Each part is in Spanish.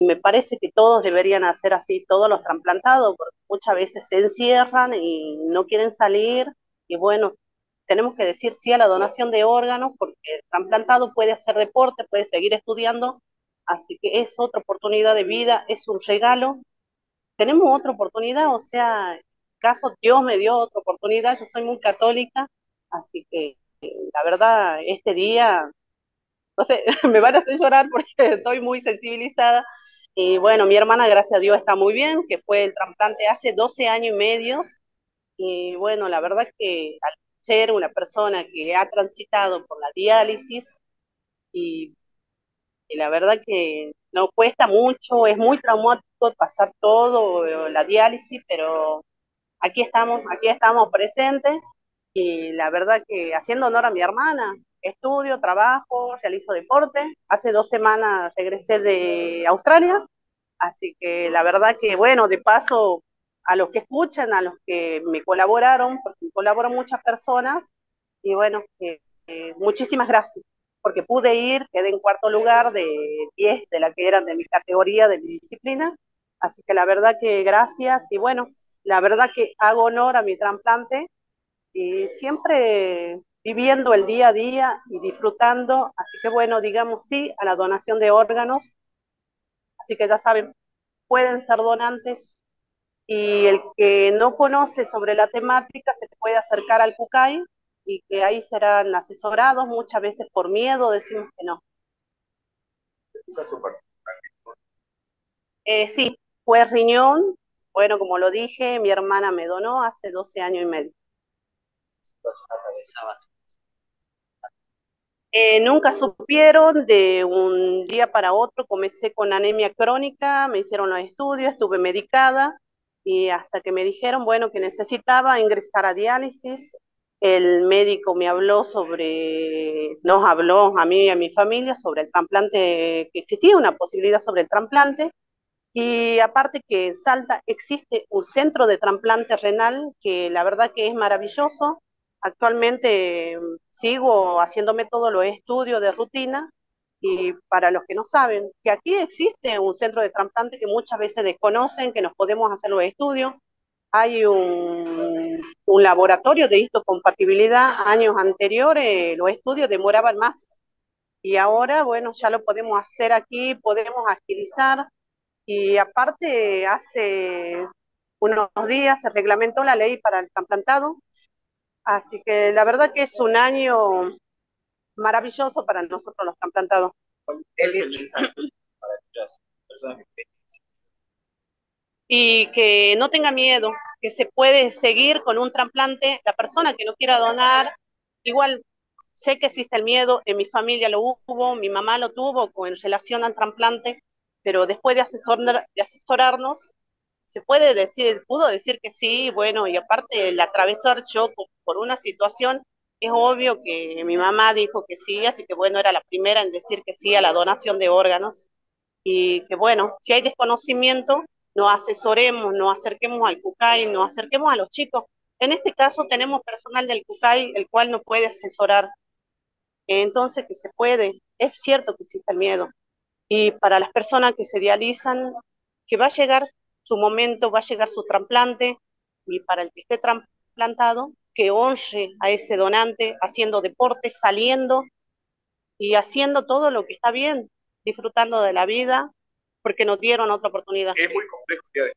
me parece que todos deberían hacer así, todos los trasplantados, porque muchas veces se encierran y no quieren salir, y bueno, tenemos que decir sí a la donación de órganos, porque el trasplantado puede hacer deporte, puede seguir estudiando, así que es otra oportunidad de vida, es un regalo. Tenemos otra oportunidad, o sea, caso Dios me dio otra oportunidad, yo soy muy católica, así que la verdad, este día, no sé, me van a hacer llorar porque estoy muy sensibilizada. Y bueno, mi hermana, gracias a Dios, está muy bien, que fue el trasplante hace 12 años y medio. Y bueno, la verdad que al ser una persona que ha transitado por la diálisis y, y la verdad que no cuesta mucho, es muy traumático pasar todo la diálisis, pero aquí estamos presentes y la verdad que haciendo honor a mi hermana, estudio, trabajo, realizo deporte. Hace 2 semanas regresé de Australia, así que la verdad que bueno, de paso a los que escuchan, a los que me colaboraron, porque me colaboran muchas personas, y bueno, muchísimas gracias, porque pude ir, quedé en cuarto lugar de 10 de la que eran de mi categoría, de mi disciplina, así que la verdad que gracias, y bueno, la verdad que hago honor a mi trasplante, y siempre viviendo el día a día y disfrutando, así que bueno, digamos sí a la donación de órganos, así que ya saben, pueden ser donantes, y el que no conoce sobre la temática se puede acercar al CUCAI y que ahí serán asesorados, muchas veces por miedo decimos que no. Sí, fue riñón, bueno, como lo dije, mi hermana me donó hace 12 años y medio. Nunca supieron, de un día para otro comencé con anemia crónica, me hicieron los estudios, estuve medicada y hasta que me dijeron, bueno, que necesitaba ingresar a diálisis, el médico me habló sobre, nos habló a mí y a mi familia sobre el trasplante, que existía una posibilidad sobre el trasplante, y aparte que en Salta existe un centro de trasplante renal que la verdad que es maravilloso. Actualmente sigo haciéndome todos los estudios de rutina, y para los que no saben, que aquí existe un centro de trasplante que muchas veces desconocen, que nos podemos hacer los estudios. Hay un laboratorio de histocompatibilidad. Años anteriores los estudios demoraban más y ahora, bueno, ya lo podemos hacer aquí, podemos agilizar, y aparte, hace unos días se reglamentó la ley para el trasplantado, así que la verdad que es un año maravilloso para nosotros los trasplantados. Y que no tenga miedo, que se puede seguir con un trasplante. La persona que no quiera donar, igual sé que existe el miedo, en mi familia lo hubo, mi mamá lo tuvo en relación al trasplante, pero después de asesorarnos, se puede decir, pudo decir que sí, bueno, y aparte el atravesar yo por una situación, es obvio que mi mamá dijo que sí, así que bueno, era la primera en decir que sí a la donación de órganos, y que bueno, si hay desconocimiento, nos asesoremos, nos acerquemos al CUCAI, nos acerquemos a los chicos. En este caso tenemos personal del CUCAI, el cual nos puede asesorar. Entonces, que se puede, es cierto que existe el miedo. Y para las personas que se dializan, que va a llegar su momento, va a llegar su trasplante, y para el que esté trasplantado, que honre a ese donante, haciendo deporte, saliendo y haciendo todo lo que está bien, disfrutando de la vida, porque nos dieron otra oportunidad. Es muy complejo el día de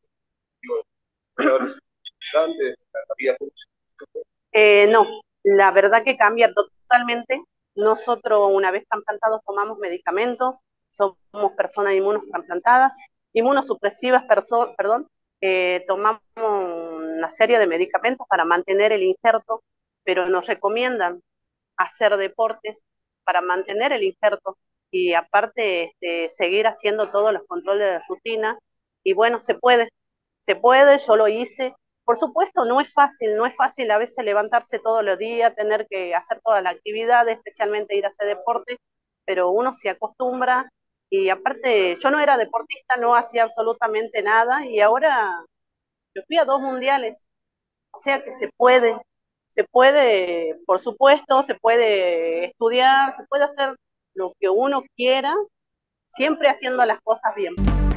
hoy. La vida. No, la verdad que cambia totalmente. Nosotros, una vez trasplantados, tomamos medicamentos, somos personas inmunotrasplantadas, inmunosupresivas, perdón, tomamos una serie de medicamentos para mantener el injerto, pero nos recomiendan hacer deportes para mantener el injerto, y aparte seguir haciendo todos los controles de rutina, y bueno, se puede, yo lo hice. Por supuesto, no es fácil, no es fácil a veces levantarse todos los días, tener que hacer todas las actividades, especialmente ir a hacer deporte, pero uno se acostumbra, y aparte yo no era deportista, no hacía absolutamente nada, y ahora yo fui a 2 mundiales, o sea que se puede, por supuesto, se puede estudiar, se puede hacer lo que uno quiera, siempre haciendo las cosas bien.